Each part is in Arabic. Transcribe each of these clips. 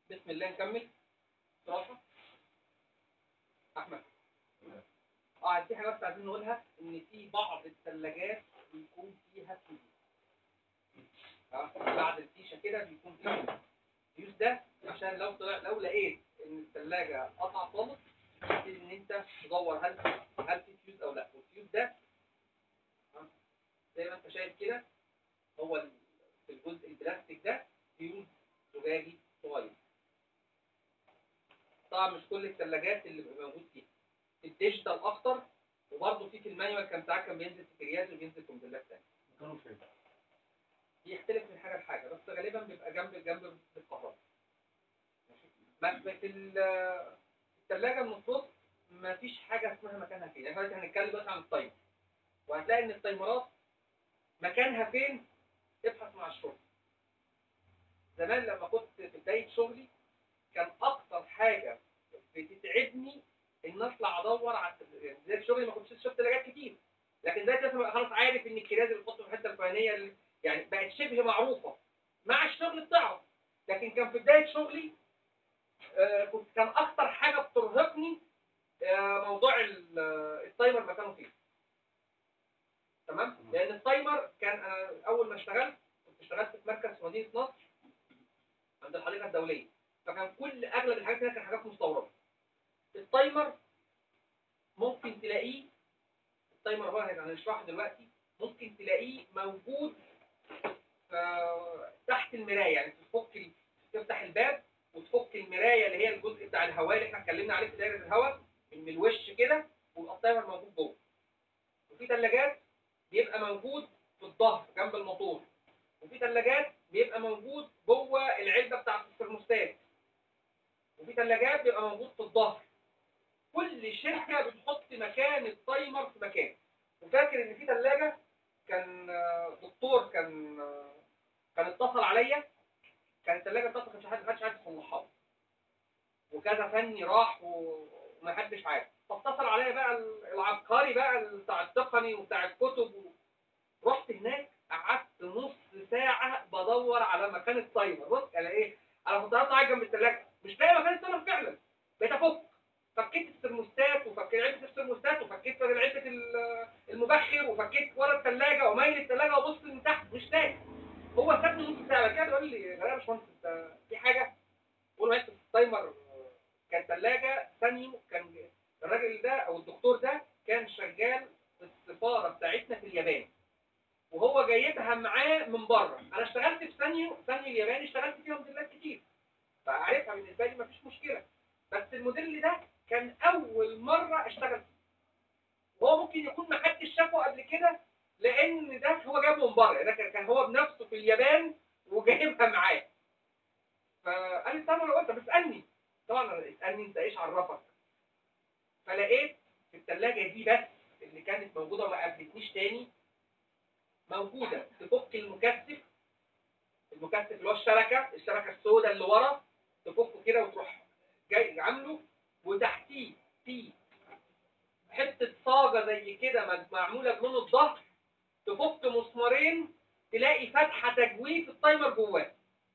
بسم الله نكمل. صراحة احمد في حاجه بس عايزين نقولها، ان في بعض الثلاجات بيكون فيها فيوز. بعد الفيشه كده بيكون فيها فيوز. ده عشان لو لقيت ان الثلاجه قطع خالص تبتدي ان انت تدور هل في فيوز او لا. والفيوز ده زي ما انت شايف كده، هو في الجزء البلاستيك ده فيوز زجاجي صغير. طبعا مش كل الثلاجات اللي بيبقى موجود فيها. الديجيتال اكتر، وبرضه في المانيوال كان ساعات كان بينزل في كرياز وبينزل في موديلات ثانيه. كانوا فين؟ بيختلف من حاجه لحاجه، بس غالبا بيبقى جنب الكهرباء. ماشي. في الثلاجه من الصوت مفيش حاجه اسمها مكانها فين. احنا دلوقتي هنتكلم بس عن التايمر، وهتلاقي ان التايمرات مكانها فين. ابحث مع الشغل. زمان لما كنت في بدايه شغلي كان اكتر حاجه بتتعبني ان اطلع ادور على بدايه شغلي. ما كنتش شفت ثلاجات كتير، لكن دلوقتي خلاص عارف ان الكرياز اللي بتحطه في الحته الفلانيه يعني بقت شبه معروفه مع الشغل بتاعه. لكن كان في بدايه شغلي كان اكتر حاجه بترهقني موضوع التايمر مكانه فين. تمام؟ لان التايمر كان انا اول ما كنت اشتغلت في مركز في مدينه نصر عند الحديقه الدوليه، فكان اغلب الحاجات هنا كانت حاجات مستورده. التايمر ممكن تلاقيه، التايمر هو هنشرحه دلوقتي، ممكن تلاقيه موجود تحت المرايه. يعني تفتح الباب وتفك المرايه اللي هي الجزء بتاع الهواء اللي احنا اتكلمنا عليه في دايره الهواء من الوش كده، ويبقى التايمر موجود جوه. وفي ثلاجات بيبقى موجود في الظهر جنب الموتور، وفي ثلاجات بيبقى موجود جوه العلبه بتاعت الثرموستات، وفي ثلاجات بيبقى موجود في الظهر. كل شركه بتحط مكان التايمر في مكان. وفاكر ان في ثلاجه كان دكتور كان اتصل عليا، كان الثلاجه بتاعته ما حدش عارف يصلحها، وكذا فني راح وما حدش عارف. فاتصل عليا بقى العبقري بقى بتاع التقني وبتاع الكتب، رحت هناك قعدت نص ساعه بدور على مكان التايمر. بص انا انا كنت قاعد جنب الثلاجه مش لاقي مكان التايمر فعلا. بقيت فكيت الثرموستات وفكيت علبه الثرموستات وفكيت علبه المبخر وفكيت ورا الثلاجه وميل الثلاجه وبص من تحت مش لاقي. هو سابني نص ساعه كده بيقول لي يا باشمهندس انت في حاجه؟ بقول له التايمر كان ثلاجه ثانيو. كان الراجل ده او الدكتور ده كان شغال في السفاره بتاعتنا في اليابان، وهو جايبها معاه من بره. انا اشتغلت في ثانيو الياباني، اشتغلت فيها موديلات كتير فعارفها بالنسبه لي مفيش مشكله. بس الموديل ده كان اول مره اشتغل فيه، وهو ممكن يكون ما حدش شافه قبل كده لان ده هو جابه من بره. ده كان هو بنفسه في اليابان وجايبها معاه. فقال لي طبعا قلت بتسالني، طبعا اسالني انت ايش عرفك. فلقيت في الثلاجه دي بس اللي كانت موجوده وما قابلتنيش تاني، موجوده تفك المكثف اللي هو الشبكه السوداء اللي ورا، تفكه كده وتروح جاي عامله، وتحتيه في حته صاجه زي كده معموله بلون الظهر، تفك مسمارين تلاقي فتحه تجويف التايمر جواه.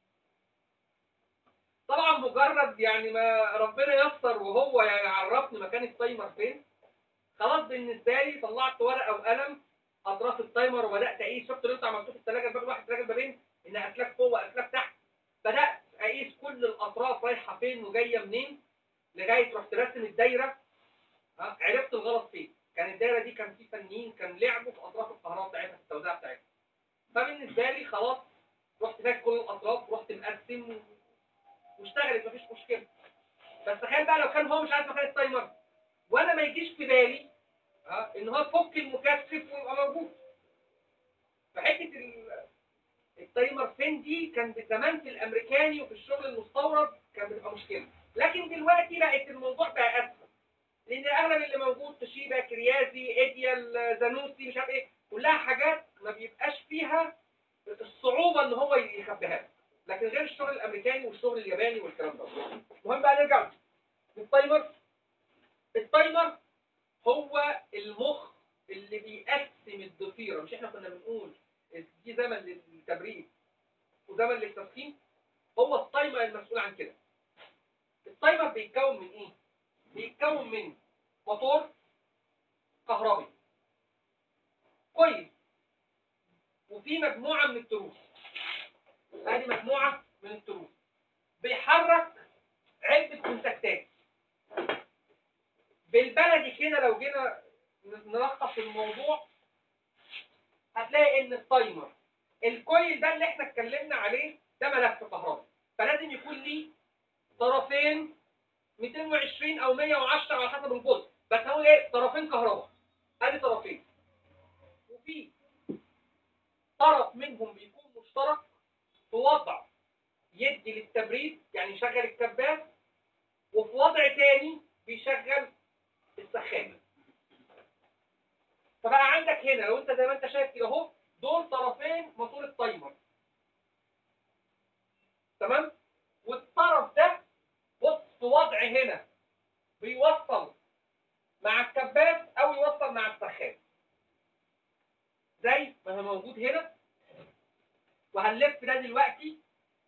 طبعا مجرد يعني ما ربنا ييسر وهو يعني عرفني مكان التايمر فين، خلاص بالنسبه لي طلعت ورقه وقلم اطراف التايمر وبدات اقيس. شفت اللي انت عملته في الثلاجه الباب واحد الثلاجه البابين ان اسلاك فوق واسلاك تحت، بدات اقيس كل الاطراف رايحه فين وجايه منين لغايه رحت راسم الدايره. عرفت الغلط فين. كان الدايره دي كان في فنيين كان لعبوا في اطراف الكهرباء بتاعتها في التوزيع بتاعتها. فبالنسبه لي خلاص رحت فاك كل الاطراف ورحت مقسم واشتغلت مفيش مشكله. بس تخيل بقى لو كان هو مش عارف مكان التايمر وانا ما يجيش في بالي ان هو فك المكثف ويبقى موجود. فحته التايمر فين دي كان زمان في الامريكاني وفي الشغل المستورد كان بتبقى مشكله. لكن دلوقتي بقت الموضوع بقى اسهل، لان اغلب اللي موجود توشيبا، كريازي، ايديال، زانوسي، مش عارف ايه، كلها حاجات ما بيبقاش فيها الصعوبه ان هو يخبيها لك. لكن غير الشغل الامريكاني والشغل الياباني والكلام ده. المهم بقى نرجع للتايمر. التايمر هو المخ اللي بيقسم الضفيره. مش احنا كنا بنقول دي زمن للتبريد وزمن للتسخين؟ هو التايمر المسؤول عن كده. التايمر بيتكون من ايه؟ بيتكون من موتور كهربي كويس، وفي مجموعه من التروس. ادي مجموعه من التروس بيحرك علبه كونتاكتات. بالبلدي كده لو جينا نلخص الموضوع هتلاقي ان التايمر الكويل ده اللي احنا اتكلمنا عليه ده ملف كهربي، فلازم يكون ليه طرفين 220 او 110 على حسب الجزء، بس هقول ايه؟ طرفين كهرباء. ادي طرفين، وفي طرف منهم بيكون مشترك في وضع يدي للتبريد يعني يشغل الكباس، وفي وضع تاني بيشغل السخان. فبقى عندك هنا لو انت زي ما انت شايف كده اهو، دول طرفين موتور التايمر، تمام؟ والطرف ده بص في وضع هنا بيوصل مع الكباس او يوصل مع السخان زي ما هو موجود هنا. وهنلف ده دلوقتي.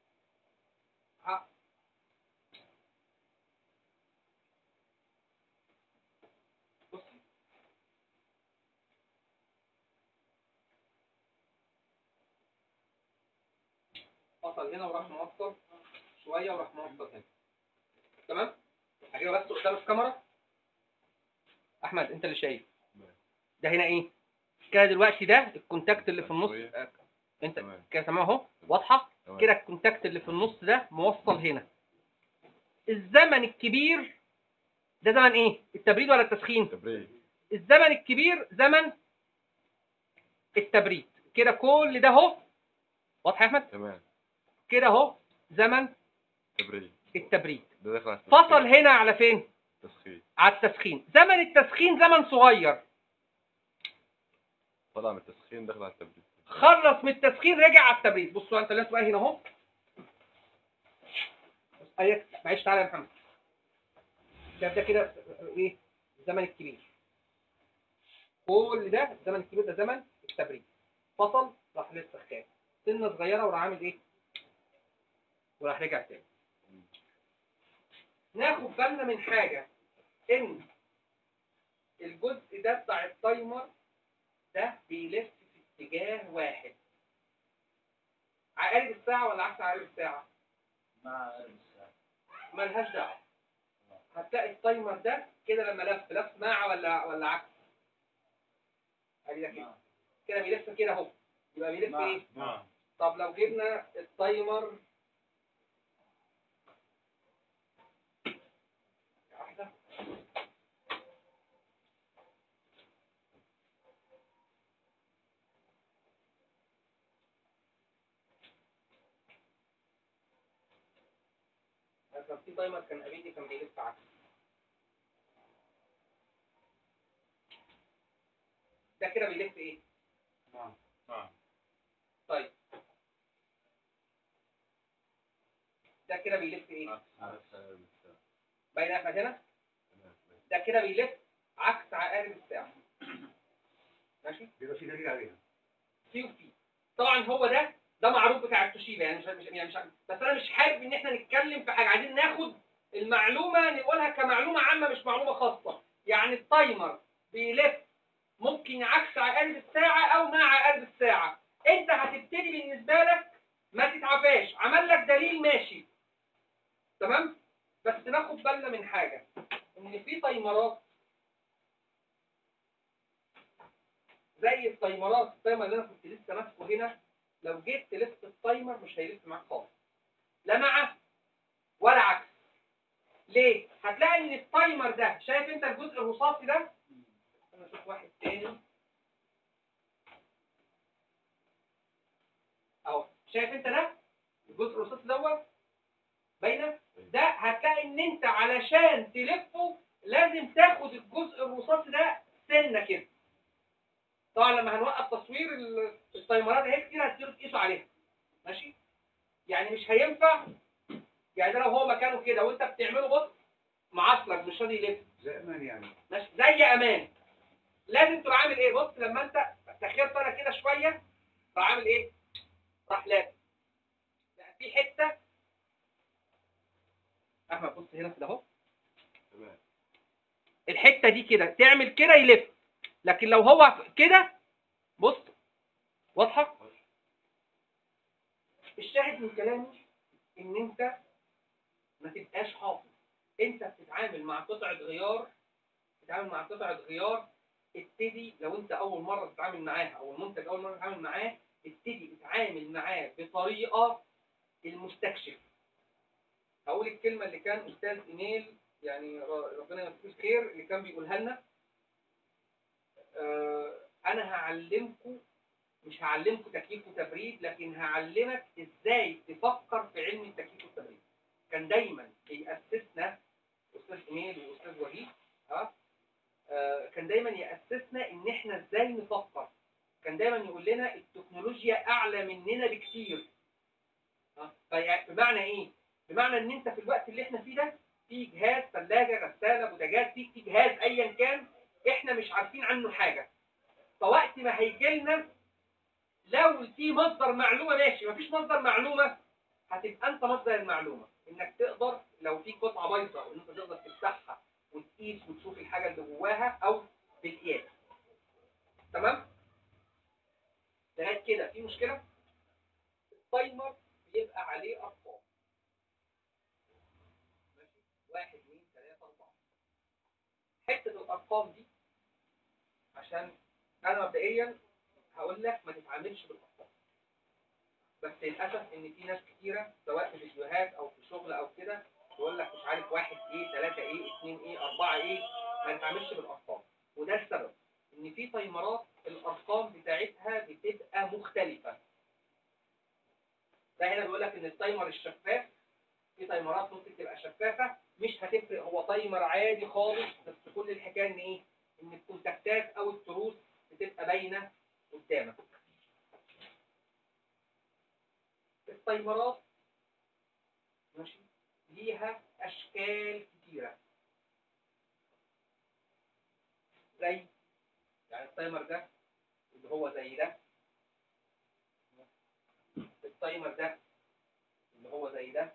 بص وصل هنا وراح موصل شويه وراح موصل هنا، تمام؟ هجيبها بس قدام الكاميرا. احمد انت اللي شايف ده هنا ايه كده دلوقتي؟ ده الكونتاكت اللي في النص. انت كده تمام اهو، واضحه كده. الكونتاكت اللي في النص ده موصل هنا. الزمن الكبير ده زمن ايه؟ التبريد ولا التسخين؟ تبريد. الزمن الكبير زمن التبريد. كده كل ده اهو واضح يا احمد؟ تمام. كده اهو زمن تبريد. التبريد. ده داخل على التسخين. فصل هنا على فين؟ تسخين. على التسخين. زمن التسخين زمن صغير. طلع من التسخين داخل على التبريد. خلص من التسخين رجع على التبريد. بصوا انت لازم هنا اهو. ايوه معلش تعالى يا محمد. ده كده ايه؟ الزمن الكبير. كل ده الزمن الكبير ده زمن التبريد. فصل راح للسخان سنه صغيره وراح عامل ايه؟ وراح رجع تاني. ناخد بالنا من حاجه، ان الجزء ده بتاع التايمر ده بيلف في اتجاه واحد. عقارب الساعه ولا عكس عقارب الساعه؟ مع عقارب الساعة. ملهاش دعوه. هتلاقي التايمر ده كده لما لف مع ولا عكس؟ ادي ده كده. كده بيلف كده اهو. يبقى بيلف ايه؟ طب لو جبنا التايمر واحده كان في تايمر كان قبيلي كان بيلف عكس. ده كده بيلف ايه؟ طيب ده كده بيلف ايه؟ باين يا احمد هنا؟ ده كده بيلف عكس عقارب الساعه. ماشي؟ بيبقى في دليل عليها. في وفي. طبعا هو ده معروف بتاع التوشيبا، يعني مش بس انا مش حابب ان احنا نتكلم في حاجه. عايزين ناخد المعلومه نقولها كمعلومه عامه مش معلومه خاصه. يعني التايمر بيلف ممكن عكس عقارب الساعه او مع عقارب الساعه. انت هتبتدي بالنسبه لك ما تتعباش، عمل لك دليل ماشي تمام. بس ناخد بالنا من حاجه، ان في تايمرات زي التايمر اللي انا كنت لسه ماسكه هنا، لو جيت تلف التايمر مش هيلف معاك خالص، لا مع ولا عكس. ليه؟ هتلاقي ان التايمر ده، شايف انت الجزء الرصاصي ده؟ انا اشوف واحد تاني اهو. شايف انت ده الجزء الرصاصي دوت باينه؟ ده هتلاقي ان انت علشان تلفه لازم تاخد الجزء الرصاصي ده سنه كده. طبعا لما هنوقف تصوير التايمرات اهي كتير هتقدروا تقيسوا عليها. ماشي؟ يعني مش هينفع. يعني ده لو هو مكانه كده وانت بتعمله بص معصلك مش راضي يلف. زي امان يعني. ماشي؟ زي امان. لازم تبقى عامل ايه؟ بص لما انت تخيل انا كده شويه راح عامل ايه؟ راح لافف. في حته احمد بص هنا كده اهو، تمام. الحته دي كده تعمل كده يلف، لكن لو هو كده بص واضحه. الشاهد من كلامي ان انت ما تبقاش حافظ، انت بتتعامل مع قطعه غيار، ابتدي لو انت اول مره تتعامل معاها او المنتج اول مره تتعامل معاه، ابتدي تتعامل معاه بطريقه المستكشف. هقول الكلمه اللي كان استاذ ايميل يعني ربنا يمسيه الخير اللي كان بيقولها لنا، انا هعلمكم، مش هعلمكم تكييف وتبريد، لكن هعلمك ازاي تفكر في علم التكييف والتبريد. كان دايما بيأسسنا استاذ ايميل واستاذ وحيد، كان دايما يأسسنا ان احنا ازاي نفكر. كان دايما يقول لنا التكنولوجيا اعلى مننا بكتير. بمعنى ايه؟ بمعنى ان انت في الوقت اللي احنا فيه ده في جهاز ثلاجه غساله بوتاجاز، في جهاز ايا كان احنا مش عارفين عنه حاجه، فوقت ما هيجي لنا لو في مصدر معلومه ماشي، مفيش مصدر معلومه هتبقى انت مصدر المعلومه، انك تقدر لو في قطعه بايظه ان انت تقدر تفتحها وتقيس وتشوف الحاجه اللي جواها او بالقياس. تمام؟ لغايه كده في مشكله؟ التايمر بيبقى عليه ارقام، ماشي؟ 1 2 3 4. حته الارقام دي عشان انا مبدئيا هقول لك ما تتعاملش بالارقام، بس للاسف ان في ناس كتيره سواء في فيديوهات او في شغل او كده تقول لك مش عارف 1 ايه 3 ايه 2 ايه 4 ايه، ما تتعاملش بالارقام. وده السبب ان في تايمرات الارقام بتاعتها بتبقى مختلفه. ده هنا بيقول لك ان التايمر الشفاف، في تايمرات ممكن تبقى شفافه مش هتفرق، هو تايمر عادي خالص، بس كل الحكايه ان ايه؟ ان الكونتاكتات او التروس بتبقى باينه قدامك. التايمرات ماشي ليها اشكال كتيره، زي يعني التايمر ده اللي هو زي ده، التايمر ده اللي هو زي ده،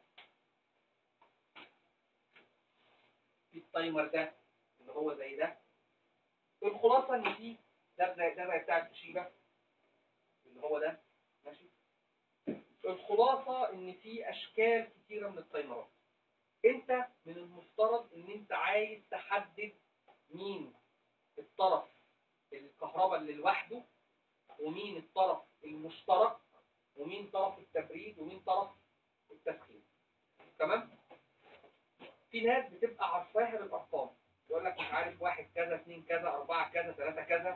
في التايمر ده اللي هو زي ده. الخلاصه ان في ده زي بتاع التوشيبا اللي هو ده، ماشي. الخلاصه ان في اشكال كتيره من التايمرات. انت من المفترض ان انت عايز تحدد مين الطرف الكهرباء اللي لوحده، ومين الطرف المشترك، ومين طرف التبريد، ومين طرف التسخين. تمام؟ في ناس بتبقى عارفاها بالارقام، يقول لك مش عارف 1 كذا 2 كذا 4 كذا 3 كذا.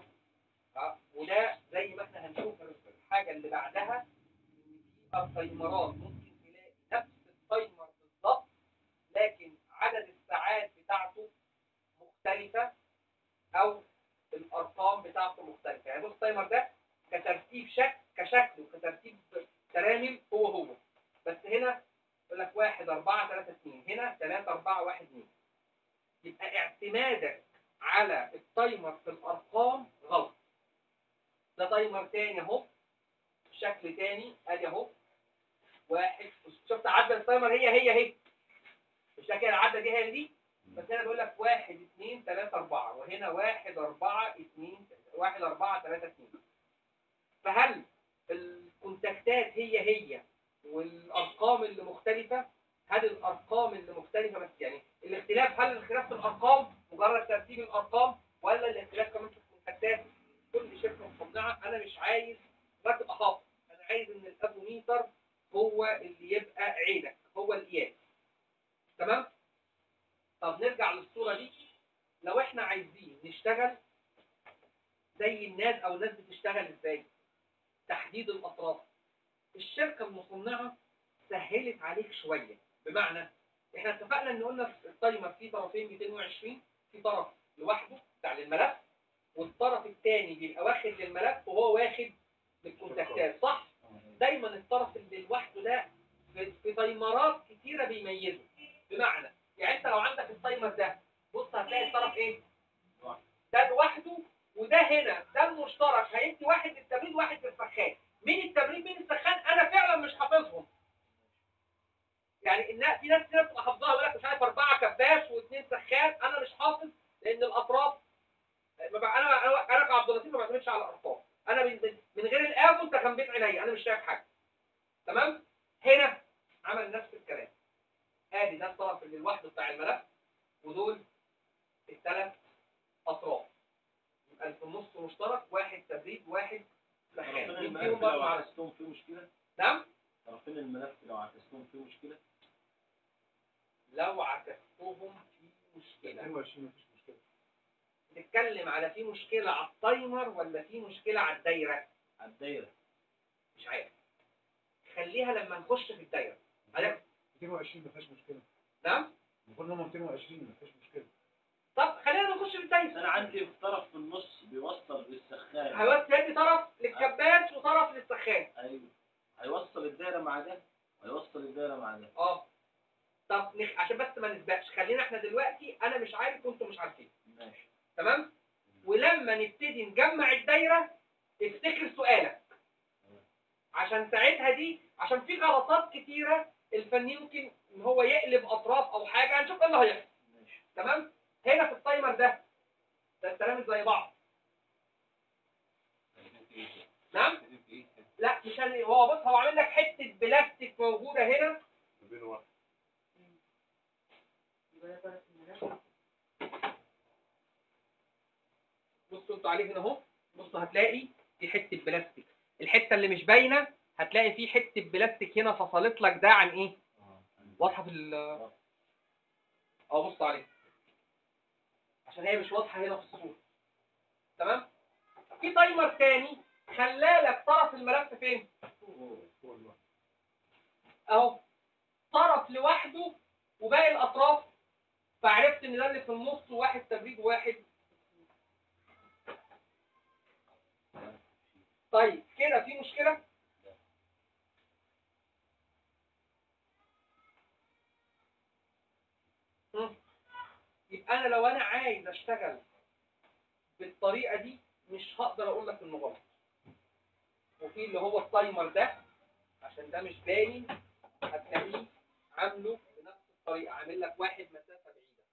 وده زي ما احنا هنشوف الحاجه اللي بعدها، ان في التايمرات ممكن تلاقي نفس التايمر بالظبط لكن عدد الساعات بتاعته مختلفه او الارقام بتاعته مختلفه. يعني التايمر ده كترتيب كشكل وكترتيب ترامل هو بس هنا يقول لك 1 4 3 2، هنا 3 4 1 2. يبقى اعتمادك على التايمر في الارقام غلط. ده تايمر تاني اهو، شكل تاني ادي اهو، واحد. شفت عدد التايمر هي مش كده، العدد دي هي دي، بس هنا بيقول لك 1 2 3 4، وهنا 1 4 2 1 4 3 2. فهل الكونتاكتات هي والارقام اللي مختلفه؟ هل الارقام اللي مختلفه بس يعني الاختلاف، هل الاختلاف في الارقام مجرد ترتيب الارقام، ولا الاختلاف كمان في الكونتاكتات؟ كل شركه مصنعه. انا مش عايز ما تبقى حافظ، انا عايز ان الافوميتر هو اللي يبقى عينك، هو القياس. تمام؟ طب نرجع للصوره دي. لو احنا عايزين نشتغل زي الناس، او الناس بتشتغل ازاي؟ تحديد الاطراف. الشركه المصنعه سهلت عليك شويه، بمعنى احنا اتفقنا ان قلنا التايمر فيه طرفين 220، في طرف لوحده بتاع للملف، والطرف الثاني بيبقى واخد للملف وهو واخد للكونتاكتات، صح؟ دايما الطرف اللي لوحده ده في تايمرات كتيره بيميزه. بمعنى يعني انت لو عندك التايمر ده، بص هتلاقي الطرف ايه؟ ده لوحده، وده هنا ده المشترك، هيدي واحد للتبريد واحد للسخان. مين التبريد مين السخان؟ انا فعلا مش حافظهم. يعني في ناس كده بتبقى حافظاها، يقول لك مش عارف 4 كباس واثنين سخان، انا مش حافظ لان الاطراف انا كعبد اللطيف ما بعتمدش على الارقام. انا من غير الافو انت غميت عينيا، انا مش شايف حاجه. تمام. هنا عمل نفس الكلام. ادي ده الطرف اللي لوحده بتاع الملف، ودول الثلاث اطراف. يبقى في النص مشترك، واحد تبريد واحد سخان. طرفين مين فيهم الملف بقى لو معرفش. عكستهم فيه مشكلة؟ نعم؟ طرفين الملف لو عكستهم فيه مشكلة؟ لو عكستهم في مشكله. 22 مفيش مشكله. نتكلم على في مشكله على التايمر ولا في مشكله على الدايره؟ على الدايرة. مش عارف. خليها لما نخش في الدايره. عارف؟ 220 مفيش مشكله. نعم؟ المفروض ان هم 220 مفيش مشكله. طب خلينا نخش في الدايره. أنا عندي طرف في النص بيوصل للسخان. هيوصل تاني طرف للكباس وطرف للسخان. أيوه. هيوصل الدايرة مع ده، هيوصل الدايرة مع ده. طب عشان بس ما نسبقش، خلينا احنا دلوقتي انا مش عارف وانتم مش عارفين. ماشي. تمام؟ ولما نبتدي نجمع الدايره افتكر سؤالك. عشان ساعتها دي، عشان في غلطات كتيره الفني يمكن ان هو يقلب اطراف او حاجه، هنشوف ايه اللي هيحصل. ماشي. تمام؟ هنا في التايمر ده التلاميذ زي بعض. نعم؟ لا مش هو بص، هو عامل لك حته بلاستيك موجوده هنا. بصوا انتوا عليه هنا اهو. بصوا هتلاقي في حته بلاستيك، الحته اللي مش باينه هتلاقي في حته بلاستيك هنا فصلت لك ده عن ايه؟ واضحه في بص عليه عشان هي مش واضحه هنا في الصوره. تمام. في تايمر تاني خلالك طرف الملف فين؟ اهو طرف لوحده وباقي الاطراف، فعرفت ان ده اللي في النص واحد تبريد واحد. طيب كده في مشكله؟ يبقى انا لو انا عايز اشتغل بالطريقه دي مش هقدر اقول لك انه غلط. وفي اللي هو التايمر ده عشان ده مش باين هتلاقيه عامله بنفس الطريقه، عامل لك واحد مسافه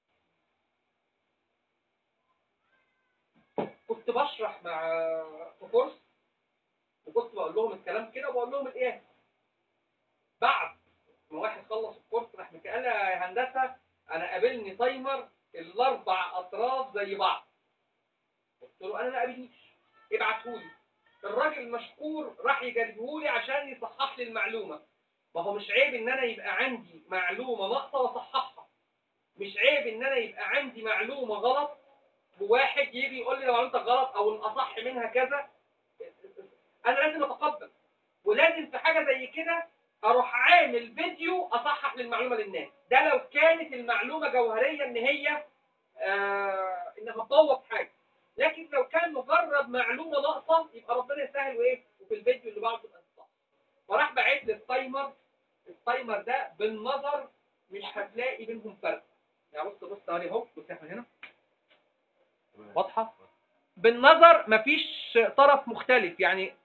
بعيده. كنت بشرح في كورس وكنت بقول لهم الكلام كده وبقول لهم القياس. بعد ما واحد خلص الكورس راح قال يا هندسه انا قابلني تايمر الاربع اطراف زي بعض. قلت له انا ما قابلنيش، ابعتهولي. الراجل المشكور راح يجيبهولي عشان يصحح لي المعلومه. ما هو مش عيب ان انا يبقى عندي معلومه ناقصه واصححها، مش عيب ان انا يبقى عندي معلومه غلط وواحد يجي يقول لي لو معلومتك غلط او الاصح منها كذا. انا لازم اتقبل، ولازم في حاجه زي كده اروح عامل فيديو اصحح للمعلومه للناس. ده لو كانت المعلومه جوهريه ان هي انها تبوظ حاجه. لكن لو كان مجرد معلومه ناقصه يبقى ربنا يسهل وايه، وفي الفيديو اللي بعده تبقى صح. فراح بعت لي التايمر ده بالنظر مش هتلاقي بينهم فرق. يعني بص اهي اهو، بص احنا هنا واضحه بالنظر، مفيش طرف مختلف يعني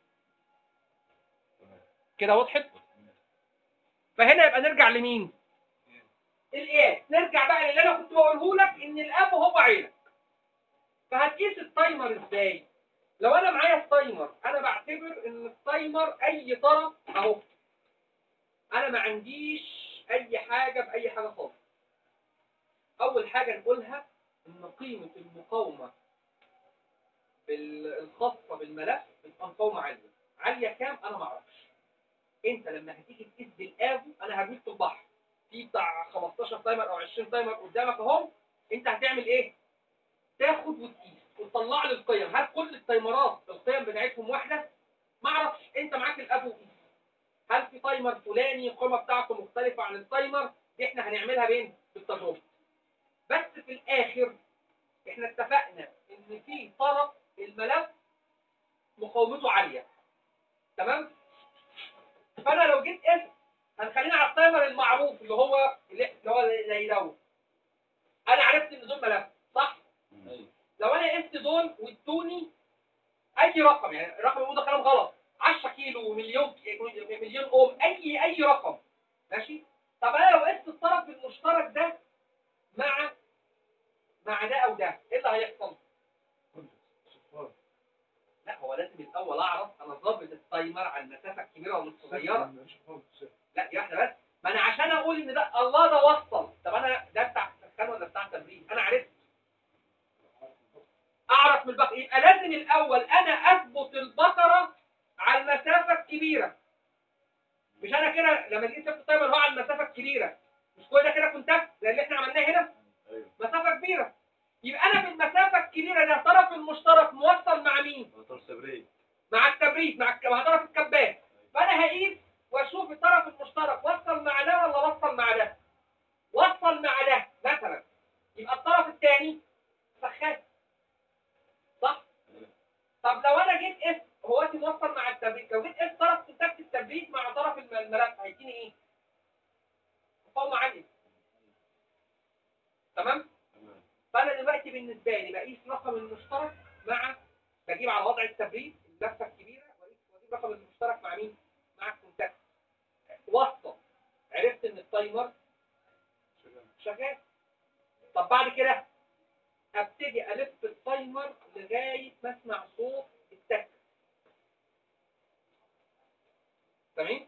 كده وضحت. فهنا يبقى نرجع لمين؟ القياس. نرجع بقى للي انا كنت بقوله لك ان الاب هو عينك. فهتقيس التايمر ازاي؟ لو انا معايا التايمر انا بعتبر ان التايمر اي طرف اهو، انا ما عنديش اي حاجه باي حاجه خالص. اول حاجه نقولها ان قيمه المقاومه الخاصه بالملف بتبقى مقاومه عاليه كام انا ما اعرفش. انت لما هتيجي تقيس بالافو، انا هرميك في البحر في بتاع 15 تايمر او 20 تايمر قدامك اهو، انت هتعمل ايه؟ تاخد وتقيس وتطلع لي القيم. هل كل التايمرات القيم بتاعتهم واحده؟ ما اعرفش. انت معاك الافو قيس. هل في تايمر فلاني القيمه بتاعته مختلفه عن التايمر؟ دي احنا هنعملها بين بالتجربه. بس في الاخر احنا اتفقنا ان في طرف الملف مقاومته عاليه. تمام؟ فانا لو جيت قست، هنخلينا على التايمر المعروف اللي هو زي دوت. انا عرفت ان دول ملف صح؟ لو انا قست دول وادوني اي رقم، يعني الرقم اللي ده كلام غلط، 10 كيلو مليون اوم، اي رقم ماشي. طب انا لو قست الطرف المشترك ده مع ده او ده، ايه اللي هيحصل؟ كنت صفار. لا هو لازم الاول اعرف انا ظابط التايمر على المسافه الكبيره ولا الصغيره. مش خالص. لا يا واحده بس، ما انا عشان اقول ان ده الله ده وصل، طب انا ده بتاع سخان ولا بتاع تبريد؟ انا عرفت اعرف من البقره، يبقى لازم الاول انا اثبت البقره على المسافه الكبيره. مش انا كده لما جيت شفت التايمر هو على المسافه الكبيره، مش كل ده كده كونتاكت زي اللي احنا عملناه هنا؟ ايوه. مسافه كبيره، يبقى انا في المسافه الكبيره ده طرف المشترك موصل مع مين؟ موتور تبريد. مع التبريد، مع طرف الكبات. فانا هقيس واشوف الطرف المشترك وصل مع ده ولا وصل مع ده. وصل مع ده مثلا، يبقى الطرف الثاني سخان، صح؟ طب لو انا جيت قست هو موصل مع التبريد، لو جيت قست طرف كونتاكت التبريد مع طرف الملف هيديني ايه؟ مقاومه عاليه. تمام؟ فانا دلوقتي بالنسبه لي بقيس رقم المشترك مع، بجيب على وضع التبريد اللفه الكبيره واجيب رقم المشترك مع مين؟ مع الكونتاكت. وصل، عرفت ان التايمر شغال. طب بعد كده ابتدي الف التايمر لغايه ما اسمع صوت التك. تمام؟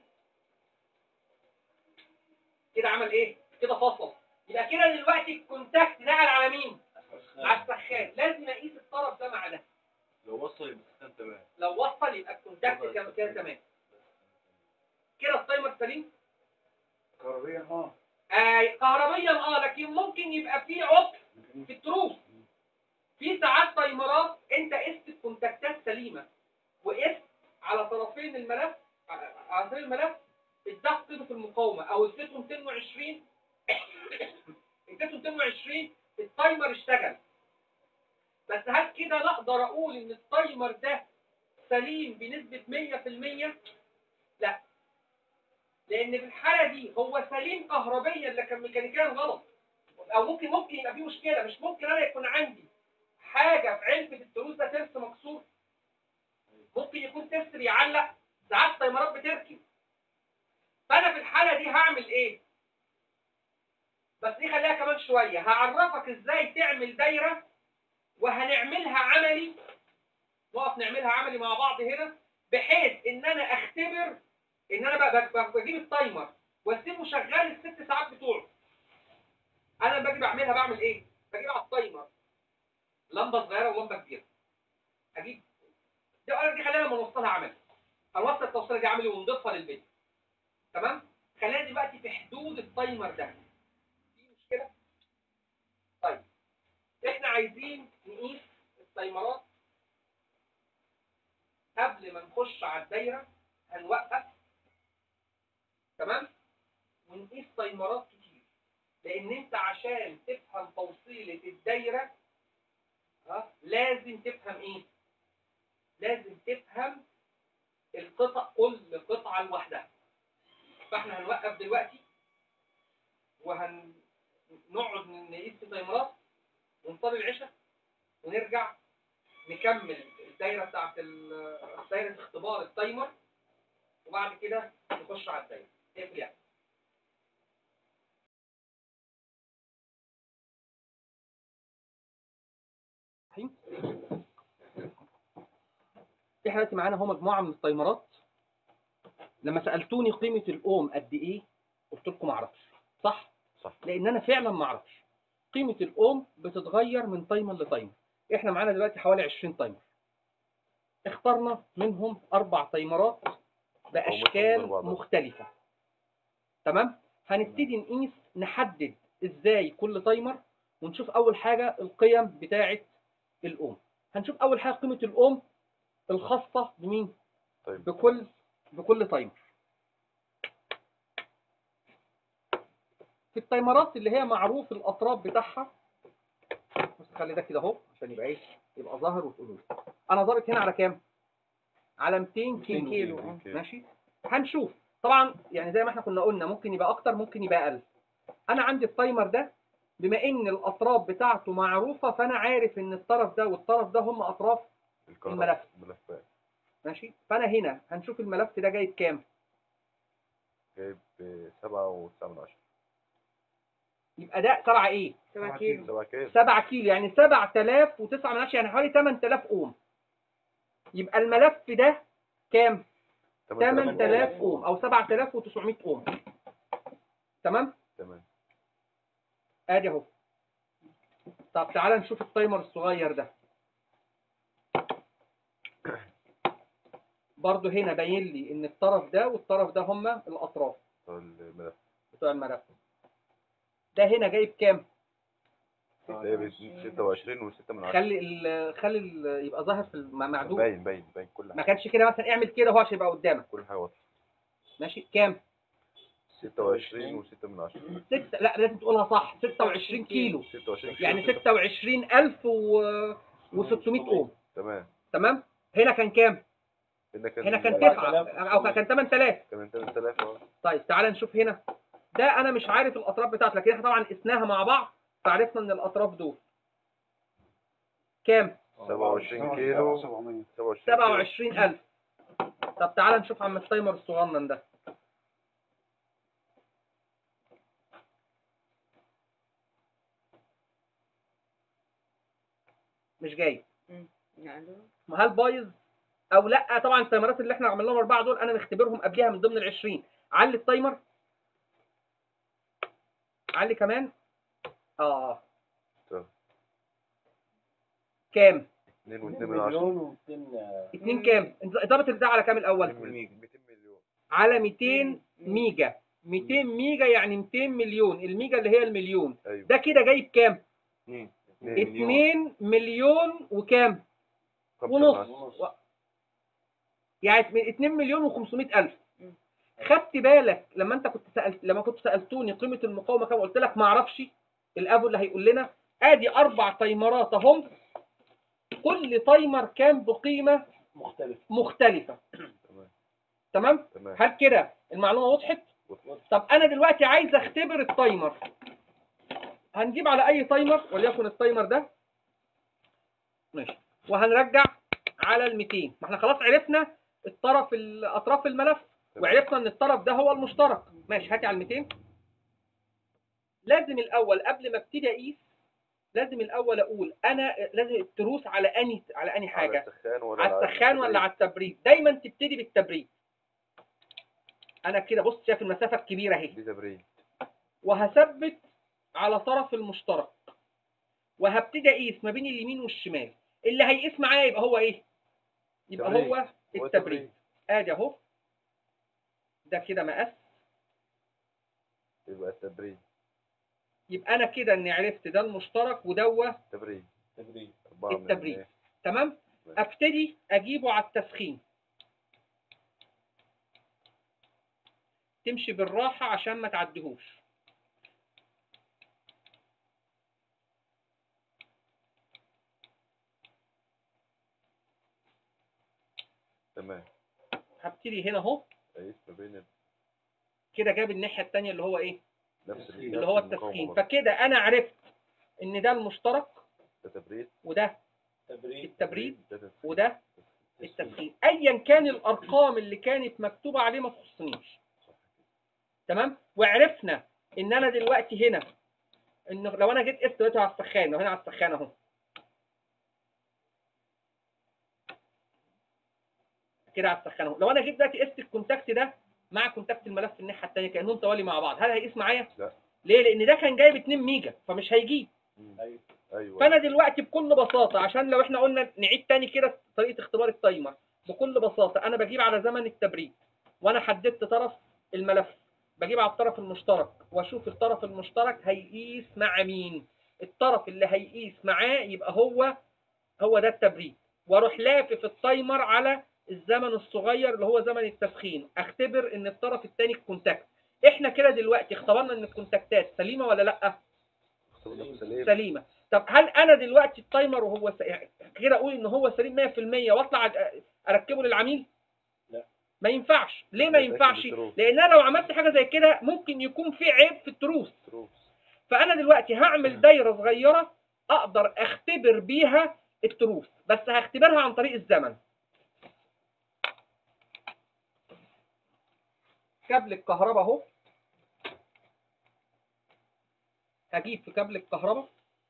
كده عمل ايه؟ كده فصل. يبقى كده دلوقتي الكونتاكت نقل على مين؟ على السخان. لازم اقيس الطرف ده مع ده. لو وصل يبقى السخان تمام. لو وصل يبقى الكونتاكت كده تمام. كده التايمر سليم. كهربيا كهربيا لكن ممكن يبقى فيه عطل في التروس. في ساعات تايمرات انت قست الكونتاكتات سليمه وقست على طرفين الملف، على طرفين الملف اداك قيمه المقاومه او اديته 220 اديته 220 التايمر اشتغل. بس هل كده لا اقدر اقول ان التايمر ده سليم بنسبه 100%؟ لا، لان في الحاله دي هو سليم كهربيا لكن ميكانيكيا غلط. او ممكن يبقى فيه مشكله. مش ممكن انا يكون عندي حاجه في علبه التروس ده ترس مكسور، ممكن يكون ترس بيعلق. ساعات تايمرات بتركب. فانا في الحاله دي هعمل ايه؟ بس دي خليها كمان شويه، هعرفك ازاي تعمل دايره وهنعملها عملي. نقف نعملها عملي مع بعض هنا، بحيث ان انا اختبر ان انا بجيب التايمر واسيبه شغال ال6 ساعات بتوعه. انا باجي بعمل ايه؟ بجيب على التايمر لمبه صغيره ولمبه كبيره. اجيب دي خلينا لما نوصلها عملي، هنوصل التوصيله دي عملي ونضيفها للفيديو. تمام؟ خلينا دلوقتي في حدود التايمر ده. في مشكله؟ طيب احنا عايزين نقيس التايمرات قبل ما نخش على الدايره. هنوقف، تمام، ونقيس تايمرات كتير، لان انت عشان تفهم توصيله الدايره لازم تفهم ايه؟ لازم تفهم القطع، كل قطعه لوحدها. فاحنا هنوقف دلوقتي وهنقعد نقيس التايمرات ونصلي العشاء ونرجع نكمل الدايره بتاعت دايره اختبار التايمر، وبعد كده نخش على الدايره. اقفل يعني. احنا دلوقتي معانا اهو مجموعه من التايمرات. لما سالتوني قيمه الاوم قد ايه قلت لكم ما اعرفش، صح؟ صح. لان انا فعلا ما اعرفش. قيمه الاوم بتتغير من تايمر لتايمر. احنا معانا دلوقتي حوالي 20 تايمر. اخترنا منهم 4 تايمرات باشكال مختلفه. تمام؟ هنبتدي نقيس، نحدد ازاي كل تايمر، ونشوف اول حاجه القيم بتاعه الاوم. هنشوف اول حاجه قيمه الاوم الخاصه بمين؟ طيب. بكل تايمر. في التايمرات اللي هي معروف الاطراف بتاعها، بس خلي ده كده اهو عشان يبقى ايه، يبقى ظاهر وتقولوا لي. انا ضارب هنا على كام؟ على 200 كيلو. ماشي؟ هنشوف طبعا يعني زي ما احنا كنا قلنا ممكن يبقى اكتر ممكن يبقى اقل. انا عندي التايمر ده بما ان الاطراف بتاعته معروفه، فانا عارف ان الطرف ده والطرف ده هم اطراف الملف. ملفات. ماشي؟ فانا هنا هنشوف الملف ده جايب كام؟ جايب 7.9. يبقى ده 7 ايه؟ 7 كيلو. 7 كيلو. 7 كيلو، يعني 7009 يعني حوالي 8000 اوم. يبقى الملف ده كام؟ 8000 اوم او 7900 اوم. تمام؟ تمام. ادي اهو. طب تعالى نشوف التايمر الصغير ده. برضو هنا باين لي ان الطرف ده والطرف ده هما الاطراف الملف بتوع الملف. ده هنا جايب كام؟ ده 26 و6 من 10. خلي يبقى ظاهر في معدول. باين كل ما حاجه. كانش كده مثلا اعمل كده هو عشان يبقى قدامك. كل حاجه واضحه. ماشي كام؟ 26 و6 من 10. لا لازم تقولها صح. 26 كيلو 26 يعني 26600 اوم. تمام. تمام. هنا كان كام؟ هنا كان 9 او كان 8000. كان 8000 اه. طيب تعالى نشوف هنا. ده انا مش عارف الاطراف بتاعته، لكن احنا طبعا قسناها مع بعض فعرفنا ان الاطراف دول كام؟ 27 كيلو 27000. طب تعالى نشوف عم التايمر الصغنن ده. مش جاي. ما هل بايظ او لا؟ طبعا التايمرات اللي احنا عملناهم 4 دول انا مختبرهم قبلها من ضمن ال 20. علي التايمر. علي كمان. كام؟ 2 و2 من 10. 2 كام؟ ضربت ده على كام الاول؟ 200 مليون. على 200 ميجا. 200 ميجا يعني 200 مليون. الميجا اللي هي المليون. أيوة. ده كده جايب كام؟ 2 مليون وكام؟ ونص. يعني 2 مليون و500 الف. خدت بالك لما كنت سالتوني قيمه المقاومه كام؟ قلت لك ما اعرفش. الابو اللي هيقول لنا ادي 4 تايمرات اهم، كل تايمر كان بقيمه مختلفه. تمام. هل كده المعلومه وضحت؟ طب انا دلوقتي عايز اختبر التايمر. هنجيب على اي تايمر وليكن التايمر ده ماشي، وهنرجع على ال 200. ما احنا خلاص عرفنا اطراف الملف وعرفنا ان الطرف ده هو المشترك. ماشي، هاتي على ال 200. لازم الاول قبل ما ابتدي اقيس لازم الاول اقول انا لازم التروس على اني حاجه، على السخان ولا على التبريد. دايما تبتدي بالتبريد. انا كده بص شايف المسافه الكبيره اهي، دي تبريد. وهثبت على طرف المشترك وهبتدي اقيس ما بين اليمين والشمال. اللي هيقيس معايا يبقى هو ايه؟ يبقى هو التبريد. ادي اهو، ده كده مقاس، يبقى التبريد. يبقى انا كده اني عرفت ده المشترك ودوه تبريد. التبريد. تمام. ابتدي اجيبه على التسخين. تمشي بالراحه عشان ما تعديهوش. تمام. هبتدي هنا اهو اقيس ما بين كده. جاب الناحيه الثانيه اللي هو ايه؟ نفس اللي هو التسخين. فكده انا عرفت ان ده المشترك، ده تبريد، وده التبريد، وده التسخين. ايا كان الارقام اللي كانت مكتوبه عليه ما تخصنيش. تمام. وعرفنا ان انا دلوقتي هنا ان لو انا جيت قست دلوقتي على السخان وهنا على السخان اهو كده على السخان اهو، لو انا جيت دلوقتي قست الكونتاكت ده مع كونتاكت الملف الناحيه الثانيه كانهم توالي مع بعض، هل هيقيس معايا؟ لا. ليه؟ لان ده كان جايب 2 ميجا فمش هيجيب. ايوه. فانا دلوقتي بكل بساطه عشان لو احنا قلنا نعيد تاني كده طريقه اختبار التايمر، بكل بساطه انا بجيب على زمن التبريد وانا حددت طرف الملف، بجيب على الطرف المشترك واشوف الطرف المشترك هيقيس مع مين. الطرف اللي هيقيس معاه يبقى هو ده التبريد، واروح لافف التايمر على الزمن الصغير اللي هو زمن التسخين، اختبر ان الطرف الثاني الكونتاكت. احنا كده دلوقتي اختبرنا ان الكونتاكتات سليمه ولا لا؟ سليمه. طب هل انا دلوقتي التايمر وهو كده اقول ان هو سليم 100% واطلع اركبه للعميل؟ لا، ما ينفعش. ليه ما ينفعش؟ لان انا لو عملت حاجه زي كده ممكن يكون في عيب في التروس. فانا دلوقتي هعمل دايره صغيره اقدر اختبر بيها التروس، بس هختبرها عن طريق الزمن. كابل الكهرباء اهو، هجيب في كابل الكهرباء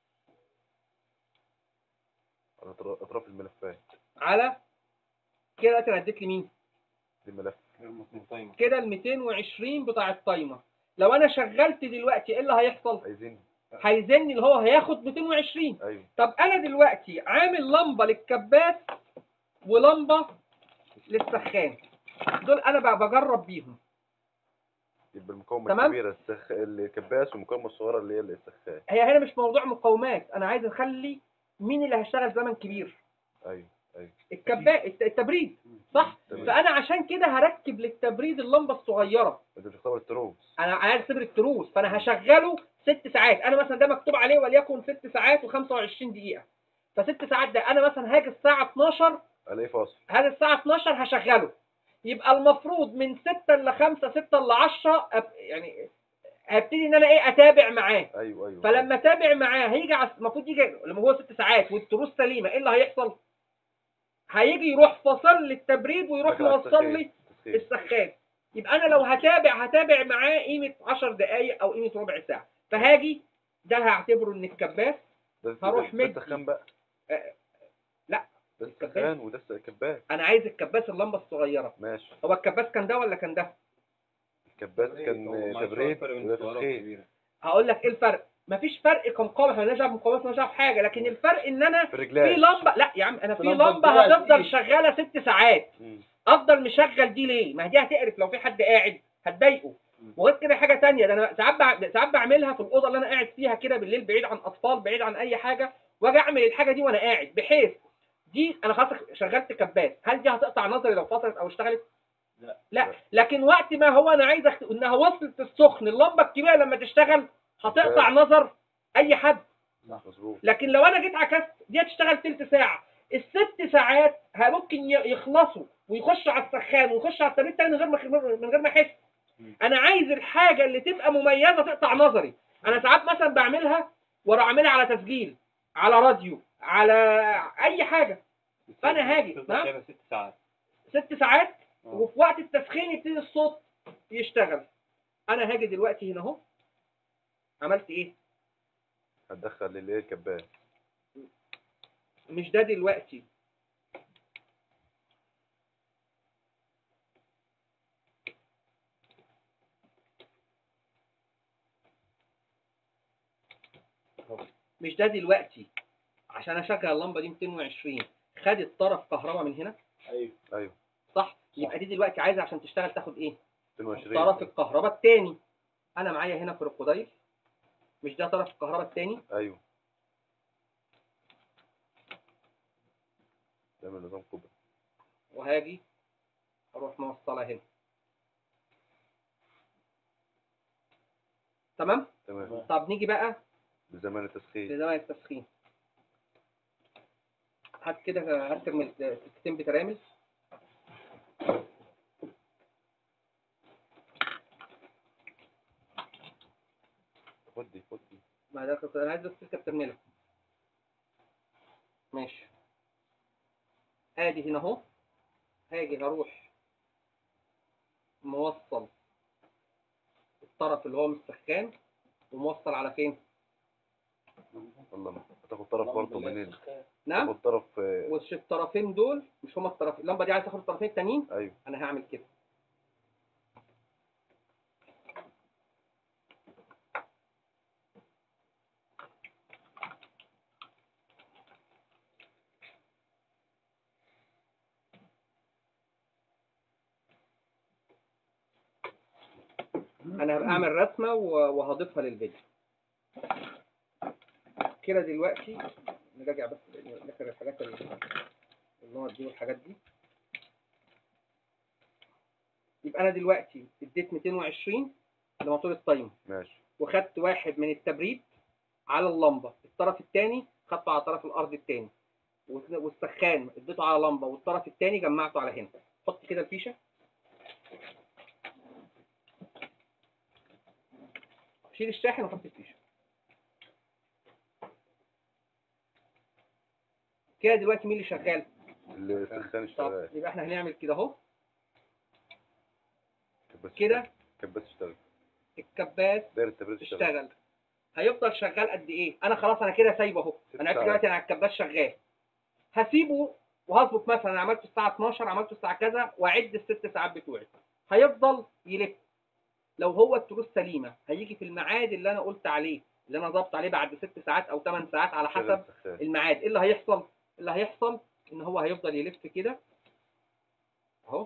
على اطراف الملفات. على كده دلوقتي انا اديت لي مين؟ دي الملف كده ال 220 بتاع التايمر. لو انا شغلت دلوقتي ايه اللي هيحصل؟ عايزين. هيزن اللي هو هياخد 220. ايوه. طب انا دلوقتي عامل لمبه للكباس ولمبه للسخان، دول انا بقى بجرب بيهم. يبقى المقاومه تمام؟ الكبيره الكباس، والمقاومه الصغيره اللي هي السخان. هي هنا مش موضوع مقاومات، انا عايز اخلي مين اللي هيشتغل زمن كبير؟ ايوه ايوه. التبريد، صح؟ تمام. فانا عشان كده هركب للتبريد اللمبه الصغيره. انت بتختار التروس. انا عايز اختبر التروس، فانا هشغله 6 ساعات. انا مثلا ده مكتوب عليه وليكن 6 ساعات و25 دقيقه. ف6 ساعات ده انا مثلا هاجي الساعه 12، الاقي فاصل. هاجي الساعه 12 هشغله. يبقى المفروض من 6 ل 5 6 ل 10 يعني هبتدي ان انا ايه اتابع معاه. ايوه ايوه. فلما اتابع معاه هيجي المفروض يجي لما هو 6 ساعات والتروس سليمه، ايه اللي هيحصل؟ هيجي يروح فاصل لي التبريد ويروح موصل لي السخان. يبقى انا لو هتابع معاه قيمه 10 دقائق او قيمه ربع ساعه. فهاجي ده هعتبره ان الكباس هروح مدي. ده السخان بقى. لا ده السخان وده الكباس. انا عايز الكباس اللمبه الصغيره. ماشي. هو الكباس كان ده ولا كان ده؟ الكباس كان تبريد وده تسخين. هقول لك ايه الفرق. مفيش فرق كمقاومه، احنا مالناش دعوه بمقاومات، مالناش دعوه بحاجه، لكن الفرق ان انا في لمبه، لا يا عم انا في لمبه هتفضل شغاله 6 ساعات. افضل مشغل دي ليه؟ ما هي دي هتقرف لو في حد قاعد هتضايقه. وغير كده حاجه ثانيه، ده انا ساعات بعملها في الاوضه اللي انا قاعد فيها كده بالليل، بعيد عن اطفال، بعيد عن اي حاجه، واجي اعمل الحاجه دي وانا قاعد، بحيث دي انا خلاص شغلت كباس. هل دي هتقطع نظري لو فصلت او اشتغلت؟ لا. لكن وقت ما هو انا عايز انها وصلت السخن، اللمبه الكبيره لما تشتغل هتقطع نظر اي حد. مظبوط. لكن لو انا جيت عكست، دي هتشتغل تلت ساعه، ال6 ساعات ممكن يخلصوا ويخشوا على السخان ويخشوا على التبريد تاني من غير ما احس. انا عايز الحاجه اللي تبقى مميزه تقطع نظري. انا ساعات مثلا بعملها واروح اعملها على تسجيل، على راديو، على اي حاجه. فانا هاجي 6 ساعات 6 ساعات وفي وقت التسخين يبتدي الصوت يشتغل. انا هاجي دلوقتي هنا اهو، عملت ايه؟ هتدخل اللي هي الكباس. مش ده دلوقتي. مش ده دلوقتي عشان اشغل اللمبه دي 220 خدت طرف كهرباء من هنا. ايوه صح. يبقى دي دلوقتي عايزه عشان تشتغل تاخد ايه؟ 22. طرف الكهرباء الثاني. انا معايا هنا كروكودايل، مش ده طرف الكهرباء الثاني؟ ايوه. ده من نظام كوبري. وهاجي اروح موصلها هنا. تمام؟ تمام. طب نيجي بقى بزمان التسخين. لزمن التسخين. هات كده، هات السكتين بترامل. خد دي. ما ده انا عايز السكه بترملها. ماشي. ادي هنا اهو. هاجي هروح موصل الطرف اللي هو من السخان وموصل على فين؟ والله هتاخد طرف برضه منين؟ نعم. تاخد طرف. والطرفين دول مش هما الطرفين، اللمبه دي عايز تاخد الطرفين التانيين. ايوه. انا هعمل كده. انا هبقى اعمل رسمه وهضيفها للفيديو كده. دلوقتي نراجع بس نذكر الحاجات النقط دي والحاجات دي. يبقى انا دلوقتي اديت 220 لموتور التايمر. ماشي. وخدت واحد من التبريد على اللمبه، الطرف الثاني خدته على طرف الارض الثاني، والسخان اديته على لمبه والطرف الثاني جمعته على هنا. حط كده الفيشه. شيل الشاحن وحط الفيشه. كده دلوقتي مين اللي شغال؟ السخان اشتغل. طب يبقى احنا هنعمل كده اهو. كباس كده كباس اشتغل. الكباس دايره التبريد اشتغل. هيفضل شغال قد ايه؟ انا خلاص انا كده سايبه اهو، ست انا عرفت ساعات. دلوقتي انا الكباس شغال. هسيبه وهظبط مثلا انا عملته الساعه 12 عملته الساعه كذا واعد الست ساعات بتوعي. هيفضل يلف. لو هو التروس سليمه هيجي في الميعاد اللي انا قلت عليه، اللي انا ظبط عليه بعد 6 ساعات او 8 ساعات على شغل حسب السخان. الميعاد. ايه اللي هيحصل؟ اللي هيحصل ان هو هيفضل يلف كده اهو.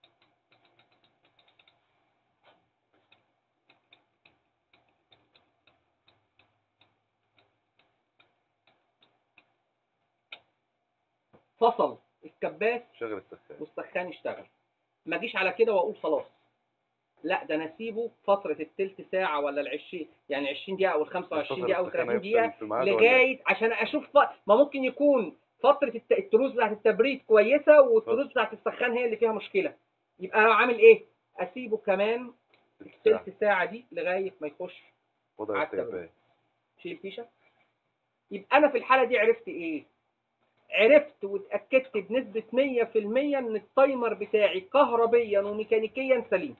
فصل الكباس شغل السخان. والسخان اشتغل. ما اجيش على كده واقول خلاص، لا ده انا اسيبه فتره الثلث ساعه ولا ال20 يعني 20 دقيقه او ال 25 دقيقه او ال 30 دقيقه لغايه عشان اشوف ما ممكن يكون فتره التروس بتاعت التبريد كويسه والتروس بتاعت السخان هي اللي فيها مشكله. يبقى انا عامل ايه؟ اسيبه كمان الثلث ساعه دي لغايه ما يخش وضع على التبريد. التيبان. شيل الفيشه. يبقى انا في الحاله دي عرفت ايه؟ عرفت واتاكدت بنسبه 100% ان التايمر بتاعي كهربيا وميكانيكيا سليم.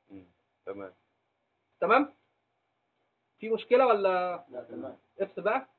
تمام. تمام؟ في مشكله ولا؟ لا تمام. افصل بقى.